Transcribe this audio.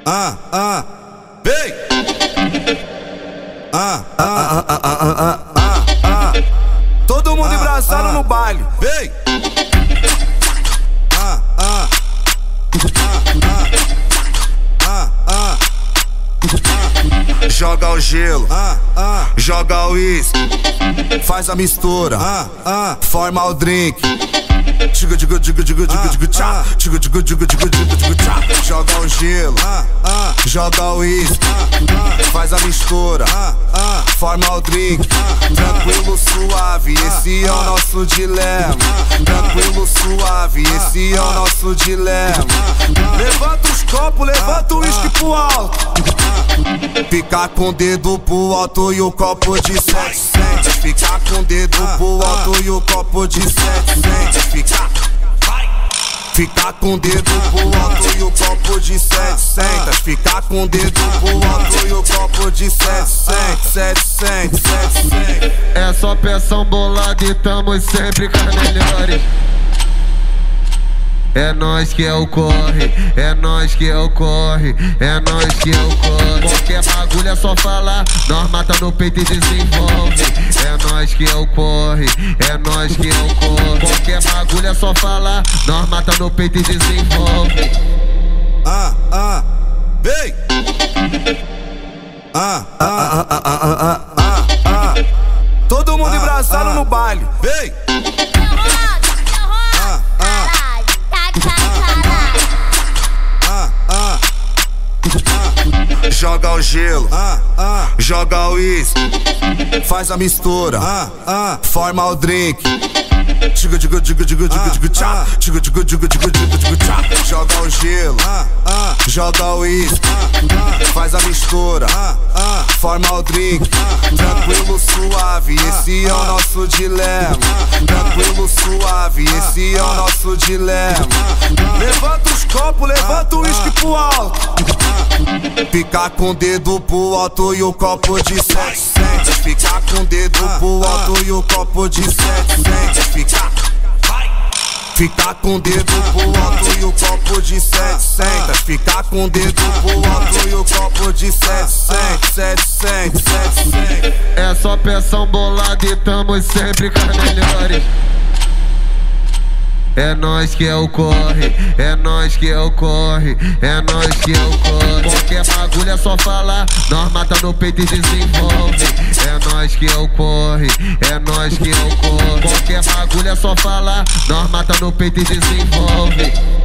Vem! Todo mundo embraçado no baile. Vem! Joga o gelo, joga o uísque, faz a mistura, forma o drink. Joga o gelo, joga o uísque, faz a mistura, forma o drink. Tranquilo, suave, esse é o nosso dilema. Tranquilo, suave, esse é o nosso dilema. Levanta os copos, levanta o uísque pro alto. Ficar com o dedo pro alto e o copo de 700. Ficar com o dedo pro alto e o copo de 700. Ficar com o dedo pro alto e o copo de 700. Ficar com o dedo pro alto e o copo de 700. É só peção bolada e tamo sempre com as melhores. É nós que é o corre, é nós que é o corre, é nós que é o corre. Qualquer bagulho é só falar, nós mata no peito e desenvolve. É nós que é o corre, é nós que é o corre. Qualquer bagulho é só falar, nós mata no peito e desenvolve. Vem! Todo mundo embraçado no baile. Vem! Joga o gelo, joga o uísque, faz a mistura, forma o drink. Joga o gelo, joga o uísque, faz a mistura, forma o drink. Tranquilo, suave, esse é o nosso dilema. Tranquilo, suave, esse é o nosso dilema. Levanta os copos, levanta o uísque pro alto. Ficar com o dedo pro alto e o copo de 700. Ficar com o dedo pro alto e o copo de 700. Ficar com o dedo pro alto e o copo de 700. Ficar com o dedo pro alto e o copo de 700. É só peção bolada e tamo sempre com as melhores. É nós que é o corre, é nós que é o corre, é nós que é o corre. Qualquer bagulho é só falar, nós mata no peito e desenvolve. É nós que é o corre, é nós que é o corre. Qualquer bagulho é só falar, nós mata no peito e desenvolve.